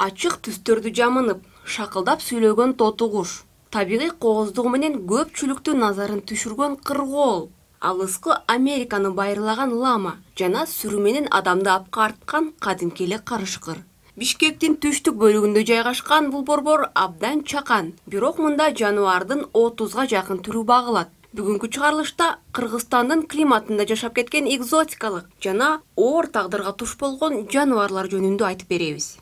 Ачык түстөрдү жамынып, шакылдап сүйлөгөн тоту куш. Табигый кооздугу менен көпчүлүктүн назарын түшүргөн кыргоол. Алыскы Американы байырлаган лама жана сүрү менен адамды апкарткан кадимки эле карышкыр. Бишкектин түштүк бөлүгүндө жайгашкан бул борбор абдан чакан, бирок мында жаныбардын 30га жакын түрү багылат. Бүгүнкү чыгарылышта Кыргызстандын климатында жашап кеткен экзотикалык жана оор тагдырга туш болгон жаныбарлар жөнүндө айтып беребиз.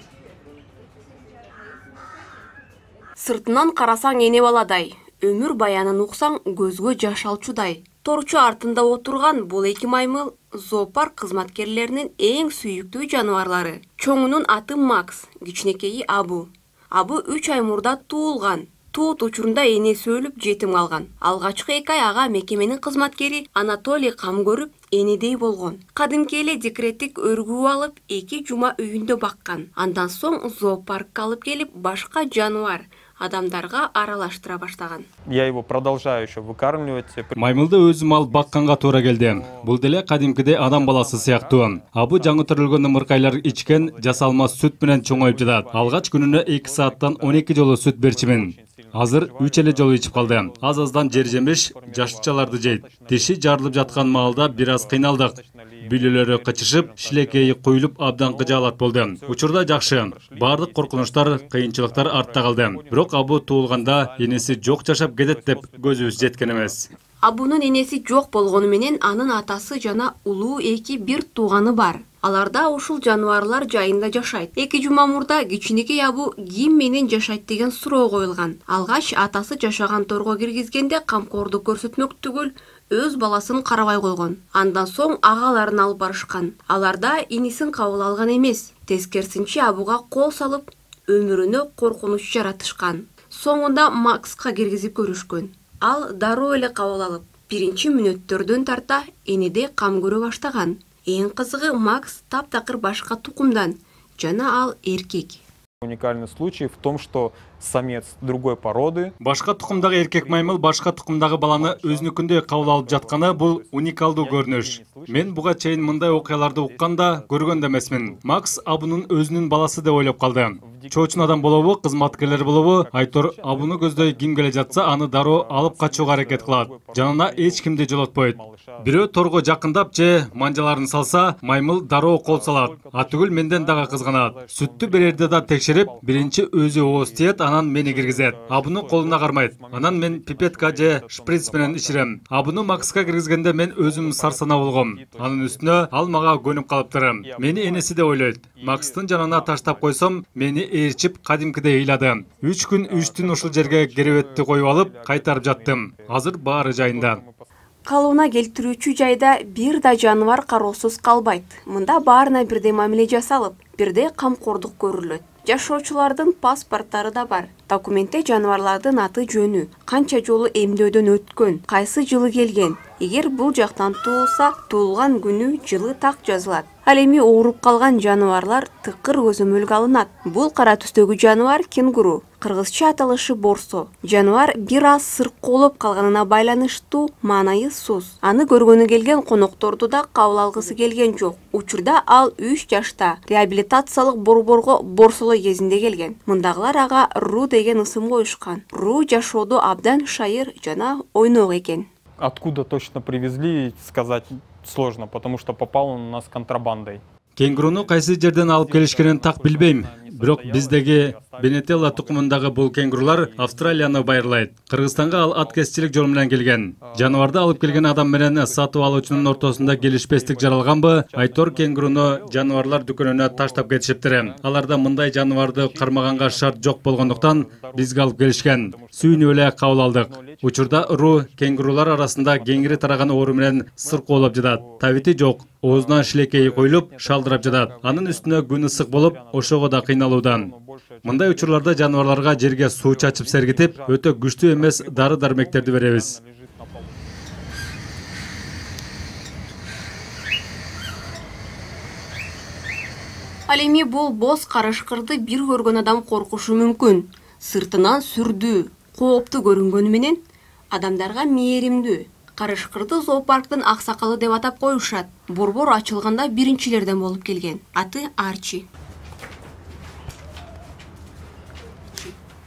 Сыртынан карасаң эне баладай, өмүр баянын уксаң көзгө жаш алчудай. Торчу артында отурган бул эки маймыл зоопарк кызматкерлеринин эң сүйүктүү жаныбарлары. Чоңунун аты Макс, кичинекейи Абу. Абу 3 ай мурда туулган. Туут учурунда энеси өлүп жетим калган. Алгачкы 2 ай ага мекеменин кызматкери Анатолий кам көрүп, энедей болгон. Кадимки эле декреттик өргүү алып, 2 жума үйүндө баккан. Андан соң зоопаркка алып келип, башка жаныбар адамдарга аралаштыра баштаган. Я его продолжаю еще выкармливать. Маймылды өзүм алып бакканга туура келди. Бул деле кадимкиде адам баласы сыяктуу. Абу жаңы төрөлгөн ымыркайлар ичкен жасалма сүт менен чоңоюп жатат. Алгач күнүнө 2 сааттан 12 жолу сүт берчимин. Азыр 3 эле жолу ичип калды. Аз-аздан жер жемиш, жашычаларды жейт. Тиши жарылып жаткан маалда бир аз кыйналдык. Бүлөлөрү кычышып, шилекейи куюлуп абдан кыжаалат болду. Учурда жакшы. Бардык коркунучтар, кыйынчылыктар артта калды. Бирок Абу туулганда энеси жок жашап кетет деп көзүбүз жеткен эмес. Абунун энеси жок болгону менен анын атасы жана улуу 2 тууганы бар. Аларда ушул жаныбарлар жайында жашайт. 2 жума мурда кичинекей Абу ким менен жашайт деген суроо коюлган. Алгач атасы жашаган торго киргизгенде камкордук көрсөтмөк түгүл, өз баласын карабай койгон. Андан соң агаларын алып барышкан. Аларда инисин кабыл алган эмес. Тескерисинче Абуга кол салып, өмүрүнө коркунуч жаратышкан. Соңунда Макска киргизип көрүшкөн. Ал дароо эле кабыл алып, биринчи мүнөттөрдөн тарта энеде кам көрө баштаган. Эң кызыгы Макс таптакыр башка тукумдан, жана ал эркек. Уникальный случай в том, что самец другой породы. Башка тукумдагы эркек маймыл башка тукумдагы баланы өзүнүкүндөй кабыл алып жатканы бул уникалдуу көрүнүш. Мен буга чейин мындай окуяларды укканда көргөн да эмесмин. Макс Абунун өзүнүн баласы деп ойлоп калды. Чоочун адам болобу, кызматкерлер болобу, Айтор Абуну көздөй ким келе жатса аны дароо алып качууга аракет кылат. Жанына эч кимди жолотпойт. Бирөө торго жакындап же манжаларын салса, маймыл дароо кол салат. А түгүл менден дагы кызганат. Сүттү берерде да текшерип, биринчи өзү ооз тиет, анан мени киргизет. Абуну колуна кармайт. Анан мен пипетка же шприц менен ичирем. Абуну Макска киргизгенде мен өзүм сарсана болгом. Анын үстүнө ал мага көнүп калыптыр. Мени энеси деп ойлойт. Макстын жанына таштап койсом, мени ээрчип кадимкидей ыйлады. 3 күн 3 түн ушул жерге керебетти коюп алып, кайтарып жаттым. Азыр баары жайында. Калууна келтирүүчү жайда бир да жаныбар кароосуз калбайт. Мында баарына бирдей мамиле жасалып, бирдей камкордук көрүлөт. Жашоочулардын паспорттары да бар. Документте жаныбарлардын аты жөнү, канча жолу эмдөөдөн өткөн, кайсы жылы келген. Эгер бул жактан туулса, туулган күнү, жылы так жазылат. Ал эми ооруп калган жаныбарлар тыкыр көзөмөлгө алынат. Бул кара түстөгү жаныбар кенгуру. Кыргызча аталышы борсо. Жаныбар бир аз сыркоолоп калганына байланыштуу, маанайы сус. Аны көргөнү келген конокторду да кабыл алгысы келген жок. Учурда ал 3 жашта реабилитациялык борборго борсоло кезинде келген. Мындагылар ага Ру деген ысым коюшкан. Ру жашоодо абдан шайыр жана ойнок экен. Откуда точно привезли, сказать сложно, потому что попал он у нас контрабандой. Кенгуруну кайсы жерден алып келишкенин так билбейм. Бирок биздеги Бенетелла тукумундагы бул кенгурулар Австралияны байырлайт. Кыргызстанга ал аткезчилик жол менен келген. Жаныбарды алып келген адам менен сатып алуучунун ортосунда келишпестик жаралганбы? Айтор кенгуруну жаныбарлар дүкөнүнө таштап кетишиптир. Аларда мындай жаныбарды кармаганга шарт жок болгондуктан бизге алып келишкен. Сүйүнүп эле кабыл алдык. Учурда Ру кенгурулар арасында кеңири тараган оору менен сыркоолоп жатат. Табити жок. Оозунан шилекейи коюлуп, шалдырап жатат. Анын үстүнө күн ысык болуп, ошого да кыйналуудан. Мындай учурларда жаныбарларга жерге суу чачып сергитип, өтө күчтүү эмес дары-дармектерди беребиз. Ал эми бул боз карышкырды бир көргөн адам коркушу мүмкүн. Сыртынан сүрдүү, кооптуу көрүнгөнү менен адамдарга мээримдүү. Карышкырды зоопарктын аксакалы деп атап коюшат. Борбор ачылганда биринчилерден болуп келген. Аты Арчи.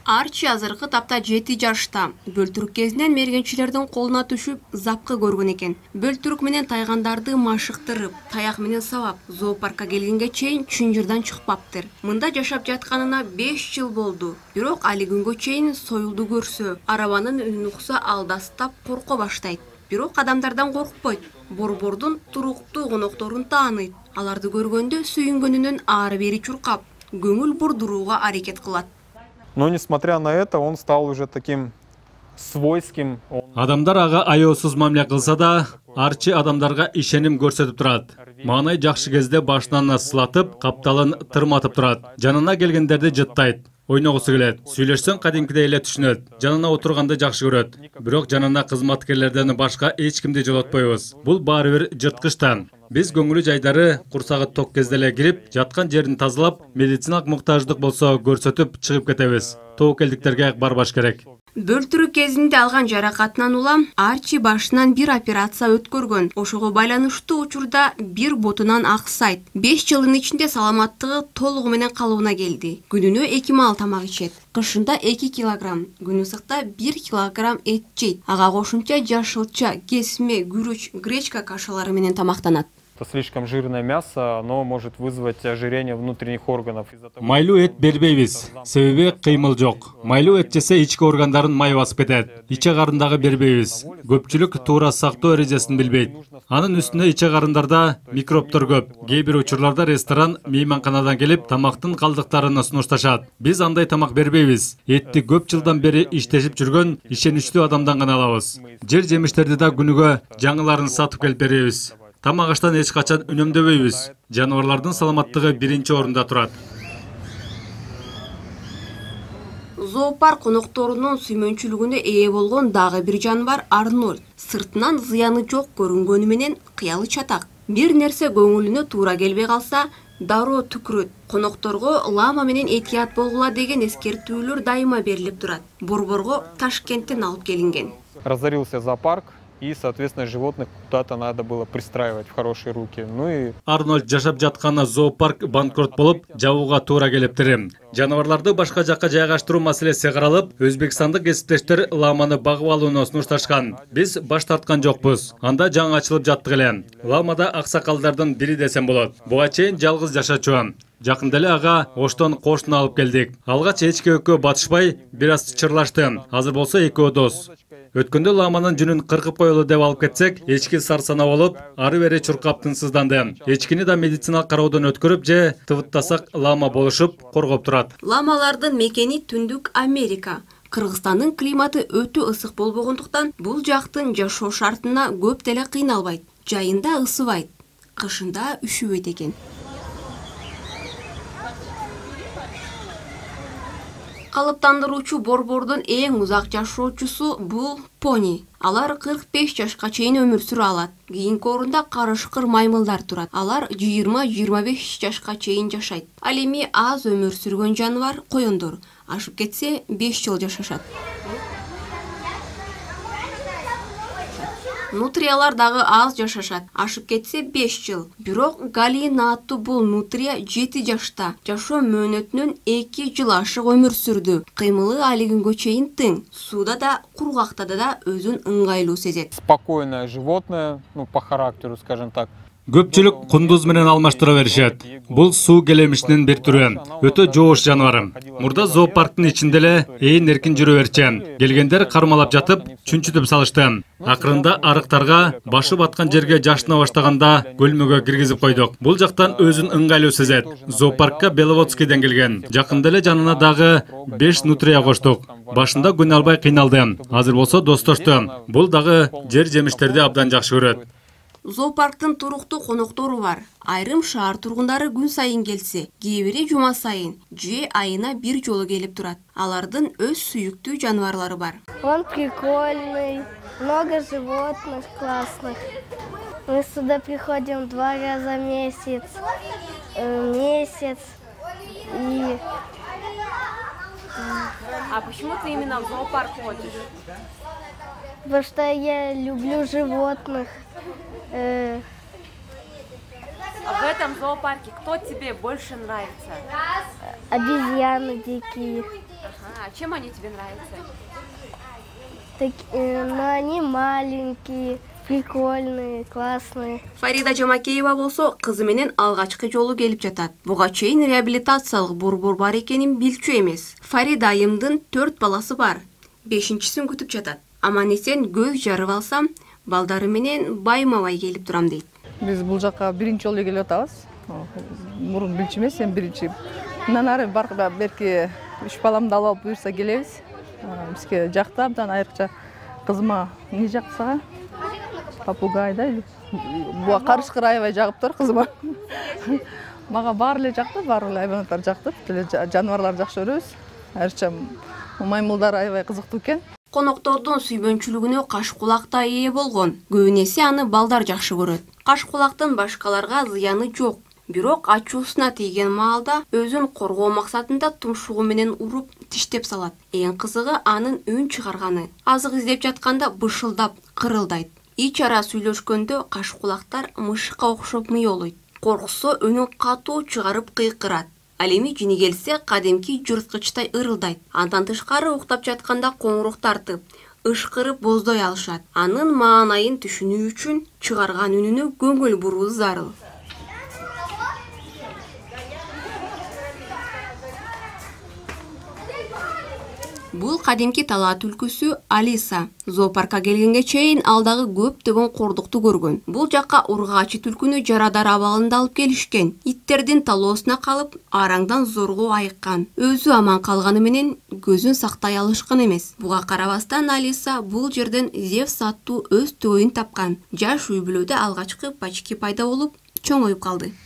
Арчи азыркы тапта 7 жашта. Бөлтүрүк кезинен мергенчилердин колуна түшүп, запкы көргөн экен. Бөлтүрүк менен тайгандарды машыктырып, таяк менен сабап, зоопаркка келгенге чейин чынжырдан чыкпаптыр. Мында жашап жатканына 5 жыл болду. Бирок али күнгө чейин союлду көрсө, арабанын үнүн укса алдастап корко баштайт. Бирок адамдардан коркпойт. Борбордун туруктуу конокторун тааныйт. Аларды көргөндө сүйүнгөнүнөн ары-бери чуркап, көңүл бурдурууга аракет кылат. Но несмотря на это, он стал уже таким свойским. Адамдар ага аеосуз мамиле кылса да, Арчи адамдарга ишеним көрсөтүп турат. Маанай жакшы кезде башынан сылатып, капталын тырматып турат. Жанына келгендерди жыттайт. Ойногусу келет. Сүйлөшсөң кадимкидей эле түшүнөт. Жанына отурганды жакшы көрөт. Бирок жанына кызматкерлерден башка эч кимди жолотпойбуз. Бул баары бир жырткычтан. Биз көңүлү жайдары курсагы ток кезде эле кирип, жаткан жерин тазалап, медициналык муктаждык болсо көрсөтүп чыгып кетебиз. Тоокелдиктерге барбаш керек. Бөлтүрүк кезинде алган жаракатынан улам Арчи башынан бир операция өткөргөн. Ошого байланыштуу учурда бир ботунан аксайт. 5 жылдын ичинде саламаттыгы толугу менен калыбына келди. Күнүнө 2 маал тамак ичет. Кышында 2 килограмм, күн ысыкта 1 килограмм эт жейт. Ага кошумча жашылча, кесме, күрүч, гречка кашалары менен тамактанат. Это слишком жирное мясо, оно может вызвать ожирение внутренних органов. Майлуу эт бербейбиз. Себеби кыймыл жок. Майлуу эт жесе ички органдарын май басып кетет. Иче карындагы бербейбиз. Көпчүлүк туура сактоо эрежесин билбейт. Анын үстүнө иче карындарда микробтор көп. Кээ бир учурларда ресторан, мейманканадан келип тамактын калдыктарын сунушташат. Биз андай тамак бербейбиз. Этти көп жылдан бери иштешип жүргөн ишеничтүү адамдан гана алабыз. Жер жемиштерди да күнүгө жаңыларын сатып келип беребиз. Тамак аштан эч качан үнөмдөбөйбүз. Жаныбарлардын саламаттыгы биринчи орунда турат. Зоопарк конокторунун сүймөнчүлүгүнө ээ болгон дагы бир жаныбар Арнольд. Сыртынан зыяны жок көрүнгөнү менен кыялы чатак. Бир нерсе көңүлүнө туура келбей калса, дароо түкүрөт. Конокторго лама менен этият болгула деген эскертүүлөр дайыма берилип турат. Борборго Ташкенттен алып келинген. Разорился зоопарк. И, соответственно, животных куда-то надо было пристраивать в хорошие руки. Ну и Арнольд жашап жаткан зоопарк банкрот болуп, жабууга туура келиптир. Жаныбарларды башка жакка жайгаштыруу маселеси каралып, өзбекстандык кесиптештер ламаны багып алууну сунушташкан. Биз баш тарткан жокпуз. Анда жаңы ачылып жаттык эле. Ламада аксакалдардын бири десем болот. Буга чейин жалгыз жашачу. Жакында эле ага оштон кошуна алып келдик. Алгач эчке өккө батышпай, бир аз чырлашты. Азыр болсо экөө дос. Өткөндө ламанын жүнүн кыркып коелу деп алып кетсек, эчки сарсана болуп, ары бери чуркап тынсызданды. Эчкини да медициналык кароодон өткөрүп же тыбыттасак лама болушуп, коргоп турат. Ламалардын мекени Түндүк Америка. Кыргызстандын климаты өтө ысык болбогондуктан, бул жактын жашоо шартына көп деле кыйналбайт. Жайында ысыбайт, кышында үшүбөйт экен. Калыптандыруучу борбордун эң узак жашоочусу бул пони. Алар 45 жашка чейин өмүр сүрө алат. Кийинки орунда карышкыр маймылдар турат. Алар 20-25 жашка чейин жашайт. Ал эми аз өмүр сүргөн жаныбар коёндор. Ашып кетсе 5 жыл жашашат. Нутриялар дагы аз жашашат. Ашып кетсе 5 жыл. Бирок Галина аттуу бул нутрия 7 жашта. Жашоо мөөнөтүнөн 2 жыл ашык өмүр сүрдү. Кыймылы али күнгө чейин тың. Сууда да, кургактада да өзүн ыңгайлуу сезет. Спокойное животное, ну по характеру, скажем так. Көпчүлүк кундуз менен алмаштыра беришет. Бул суу келемишинин бир түрү. Өтө жоош жаныбар. Мурда зоопарктын ичинде эле ээн эркин жүрө берчен. Келгендер кармалап жатып, чүнчүтүп салышты. Акырында арыктарга башы баткан жерге жашына баштаганда бөлмөгө киргизип койдук. Бул жактан өзүн ыңгайлуу сезет. Зоопаркка Беловодскийден келген. Жакында эле жанына дагы 5 нутрия коштук. Башында күн албай кыйналды. Азыр болсо достошту. Бул дагы жер жемиштерди абдан жакшы көрөт. Зоопарктын туруктуу коноктору бар. Айрым шаар тургундары күн сайын келсе, кээ бири жума сайын, же айына бир жолу келип турат. Алардын өз сүйүктүү жаныбарлары бар. Он прикольный, много животных классных. Мы сюда приходим 2 раза в месяц. И... А почему ты именно в зоопарк ходишь? Потому что я люблю животных. А в этом зоопарке кто тебе больше нравится? Обезьяны дикие. Ага, Чем они тебе нравятся? Но они маленькие, прикольные, классные. Фарида Жамакеева болсо кызы менен алгачкы жолу келип жатат. Буга чейин реабилитациялык борбор бар экенин билчү эмес. Фарида айымдын 4 баласы бар. 5-син күтүп жатат. Аман эсен көз жарып алсам, балдары менен байма-бай келип турам дейт. Биз бул жакка биринчи жолу келип атабыз. Мурун биринчи эмес, эми биринчи. Мындан ары берки 3 баламды алып буюрса келебиз. Бизге жакта абдан айрыкча кызыма не жакса, попугай да, буга карышкыр аябай жагып тур кызыма. Мага баары эле жакты, баары эле хайванаттар жакты, тиле жаныбарларды жакшы көрөбүз. Айрыкча маймылдар аябай кызыктуу экен. Коноктордун сүйбөнчүлүгүнө кашкулак да ээ болгон. Көбүнесе аны балдар жакшы көрөт. Кашкулактын башкаларга зыяны жок. Бирок ачуусуна тийген маалда өзүн коргоо максатында тумшугу менен уруп тиштеп салат. Эң кызыгы анын үн чыгарганы. Азык издеп жатканда бышылдап, кырылдайт. Ич ара сүйлөшкөндө кашкулактар мышыкка окшоп мыйолойт. Корксо үнүн катуу чыгарып кыйкырат. Ал эми жини келсе кадимки жырткычтай ырылдайт. Андан тышкары уктап жатканда коңурук тартып, ышкырып боздой алышат. Анын маанайын түшүнүү үчүн чыгарган үнүнө көңүл буруу зарыл. Бул кадимки талаат үлкүсү Алиса. Зоопаркка келгенге чейин алдагы көптөгөн кордукту көргөн. Бул жакка ургаачы түлкүнү жарадар абалында алып келишкен. Иттердин талоосуна калып, араңдан зорго айыккан. Өзү аман калганы менен көзүн сактай алышкан эмес. Буга карабастан Алиса бул жерден Зевс аттуу өз төөйүн тапкан. Жаш үй бүлөдө алгачкы пачки пайда болуп, чоңоюп калды.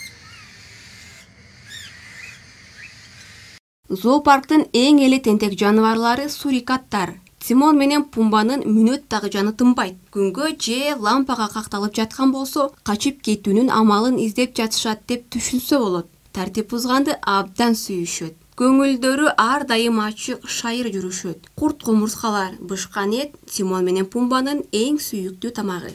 Зоопарктын эң эле тентек жаныбарлары сурикаттар. Тимон менен Пумбанын мүнөт дагы жаны тынбайт. Күнгө же лампага какталып жаткан болсо, качып кетүүнүн амалын издеп жатышат деп түшүнсө болот. Тартип бузганды абдан сүйүшөт. Көңүлдөрү ар дайым ачык, шайыр жүрүшөт. Курт кумурскалар, бышкан эт Тимон менен Пумбанын эң сүйүктүү тамагы.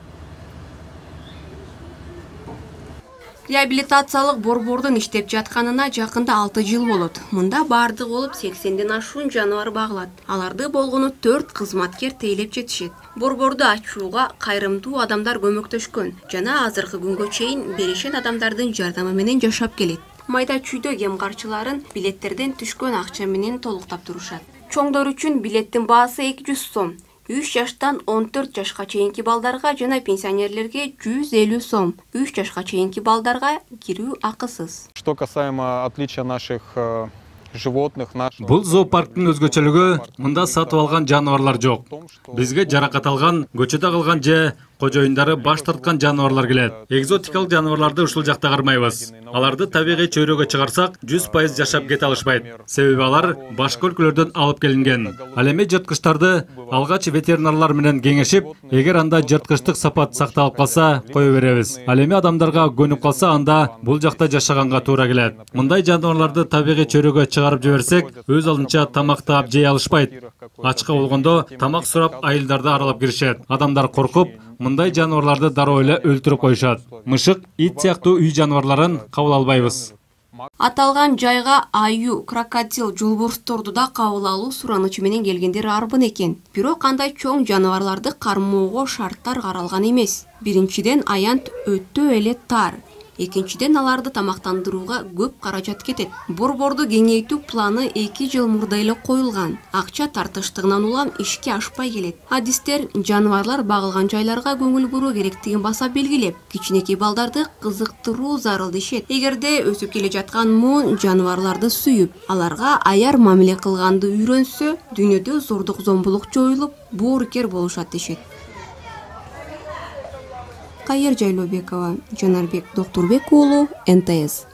Реабилитациялык борбордун иштеп жатканына жакында 6 жыл болот. Мында бардык болуп 80ден ашуун жаныбар багылат. Аларды болгону 4 кызматкер тейлеп жетишет. Борборду ачууга кайрымдуу адамдар көмөктөшкөн. Жана азыркы күнгө чейин берешен адамдардын жардамы менен жашап келет. Майда чүйдө кем карчыларын билеттерден түшкөн акча менен толуктап турушат. Чоңдор үчүн билеттин баасы 200 сом. 3 жаштан 14 жашка чейинки балдарга жана пенсионерлерге 150 сом. 3 жашка чейинки балдарга кирүү акысыз. Что касаемо отличия наших животных, Бул зоопарктын өзгөчөлүгү мында сатып алган жаныбарлар жок. Бизге жаракат алган, көчөдө калган же кожоюндары баш тарткан жаныбарлар келет. Экзотикалык жаныбарларды ушул жакта кармайбыз. Аларды табигый чөйрөгө чыгарсак, 100% жашап кете алышпайт. Себеби алар башка өлкөлөрдөн алып келинген. Ал эми жырткычтарды алгач ветеринарлар менен кеңешип, эгер анда жырткычтык сапат сакталып калса, кое беребиз. Ал эми адамдарга көнүп калса, анда бул жакта жашаганга туура келет. Мындай жаныбарларды табигый чөйрөгө чыгарып жиберсек, өз алдынча тамак таап жей алышпайт. Ачка болгондо тамак сурап айылдарды аралап киришет. Адамдар коркуп, мындай жаныбарларды дароо эле өлтүрүп коюшат. Мышык, ит сыяктуу үй жаныбарларын кабыл албайбыз. Аталган жайга аю, крокодил, жолборсторду да кабыл алуу суранычы менен келгендер арбын экен. Бирок андай чоң жаныбарларды кармоого шарттар каралган эмес. Биринчиден аянт өтө эле тар. Экинчиден аларды тамактандырууга көп каражат кетет. Борборду кеңейтүү планы 2 жыл мурда эле коюлган. Акча тартыштыгынан улам ишке ашпай келет. Адистер жаныбарлар багылган жайларга көңүл буруу керектигин баса белгилеп, кичинекей балдарды кызыктыруу зарыл дешет. Эгерде өсүп келе жаткан муун жаныбарларды сүйүп, аларга аяр мамиле кылганды үйрөнсө, дүйнөдө зордук зомбулук жоюлуп, боорукер болушат дешет. Кайыр Жайлообекова, Жанарбек Доктурбек уулу, НТС.